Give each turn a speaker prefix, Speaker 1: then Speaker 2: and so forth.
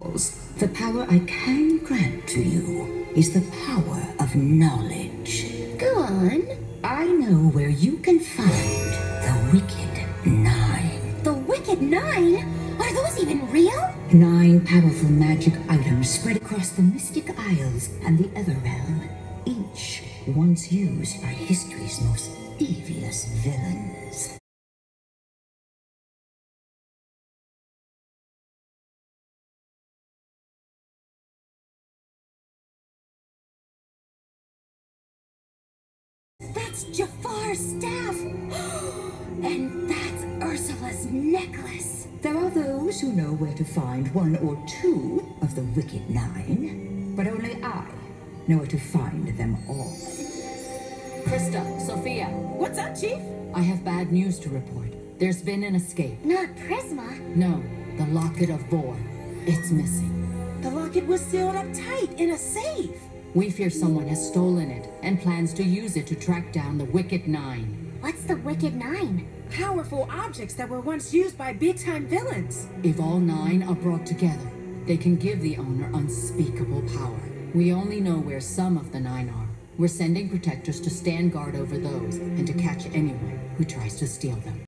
Speaker 1: The power I can grant to you is the power of knowledge.
Speaker 2: Go on.
Speaker 1: I know where you can find the Wicked Nine.
Speaker 2: The Wicked Nine? Are those even real?
Speaker 1: 9 powerful magic items spread across the Mystic Isles and the Everrealm, each once used by history's most devious villains.
Speaker 2: That's Jafar's staff! And that's Ursula's necklace!
Speaker 1: There are those who know where to find 1 or 2 of the Wicked Nine, but only I know where to find them all.
Speaker 3: Krista, Sophia.
Speaker 4: What's up, Chief?
Speaker 3: I have bad news to report. There's been an escape.
Speaker 2: Not Prisma.
Speaker 3: No, the Locket of Vor. It's missing.
Speaker 4: The locket was sealed up tight in a safe.
Speaker 3: We fear someone has stolen it and plans to use it to track down the Wicked Nine.
Speaker 2: What's the Wicked Nine?
Speaker 4: Powerful objects that were once used by big-time villains.
Speaker 3: If all 9 are brought together, they can give the owner unspeakable power. We only know where some of the 9 are. We're sending protectors to stand guard over those and to catch anyone who tries to steal them.